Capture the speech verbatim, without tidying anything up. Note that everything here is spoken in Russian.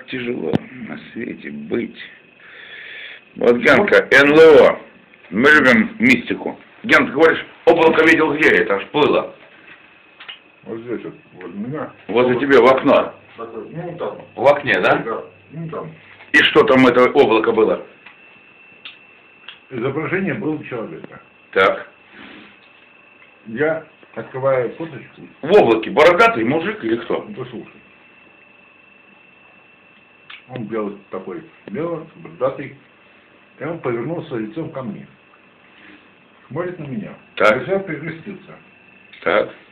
тяжело на свете быть. Вот, Генка, эн эл о. Мы любим мистику. Ген, ты говоришь, облако видел где? Это аж плыло. Вот здесь вот, возле меня. Возле тебя в окно. Ну, там. В окне, да? Да, ну там. И что там это облако было? Изображение было человека. Так. Я открываю фоточку. В облаке бородатый мужик или кто? Послушай. Он белый такой, белый, бородатый. И он повернулся лицом ко мне. Смотрит на меня. Так. Взял, перекрестился. Так.